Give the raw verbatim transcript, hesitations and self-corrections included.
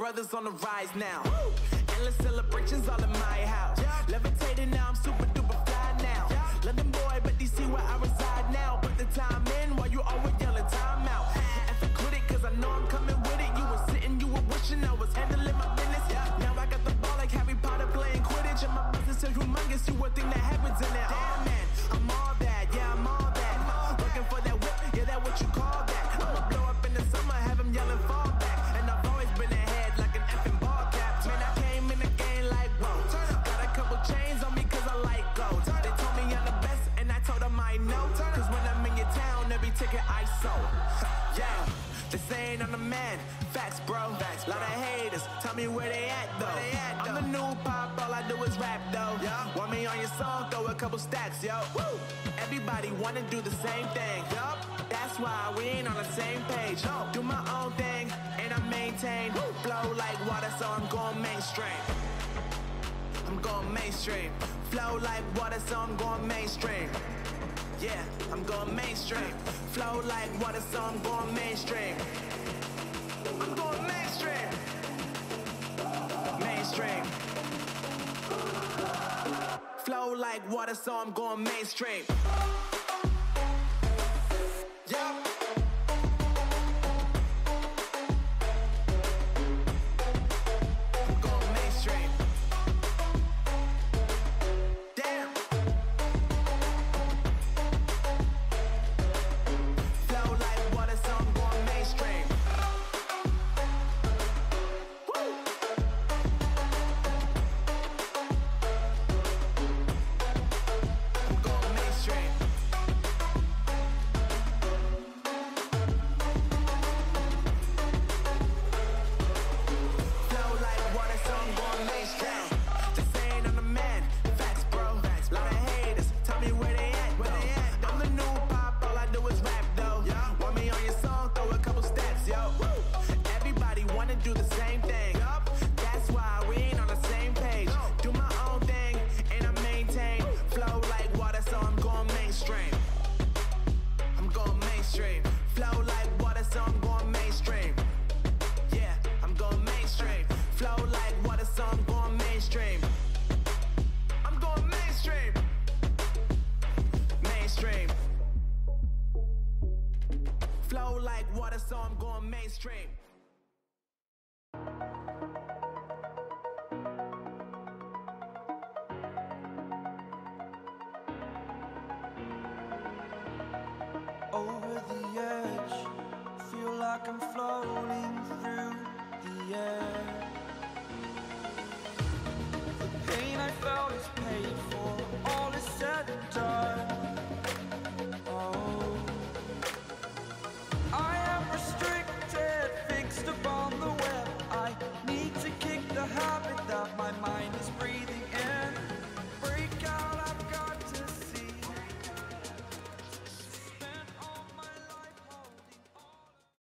brothers on the rise now. Woo! Endless celebrations all in my house. Yeah. Levitating now, I'm super duper fly now. Yeah. London boy, but D C where I reside now. Put the time in while you always yelling time out. And for quit it, cause I know I'm coming with it. You were sitting, you were wishing I was handling my business. Yeah. Now I got the ball like Harry Potter playing Quidditch. And my business is humongous, you would think that happens in there. Oh man, I'm all that, yeah, I'm all that. Looking for that whip, yeah, that what you call that. I'ma blow up in the summer, have them yelling fall back. And I've always been ahead like an effing ball cap. Man, I came in the game like, whoa. Got a couple chains on me cause I like gold. They told me I'm the best and I told them I know. Cause when I'm in your town, every ticket I sold. Yeah, they saying I'm the man. Facts, bro. Facts, lot of haters. Tell me where they at though. They at, though. I'm the new pop, all I do is rap though. Yeah. Want me on your song, throw a couple stacks, yo. Woo. Everybody wanna do the same thing. Yup. That's why we ain't on the same page. No. Do my own thing and I maintain. Woo. Flow like water, so I'm going mainstream. I'm going mainstream. Flow like water, so I'm going mainstream. Yeah, I'm going mainstream. Flow like water, so I'm going mainstream. I'm going mainstream. Mainstream. Flow like water, so I'm going mainstream. Yeah. I'm going mainstream. Damn. Flow like water, so I'm going mainstream. So I'm going mainstream. Over the edge, feel like I'm floating through the air.